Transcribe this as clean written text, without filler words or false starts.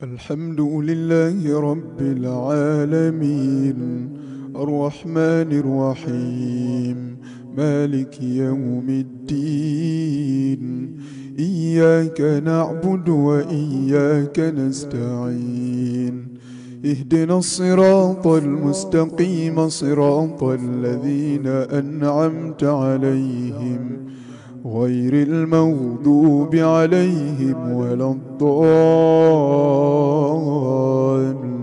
الحمد لله رب العالمين الرحمن الرحيم مالك يوم الدين. إياك نعبد وإياك نستعين. اهدنا الصراط المستقيم صراط الذين أنعمت عليهم غير المغضوب عليهم ولا الضالين.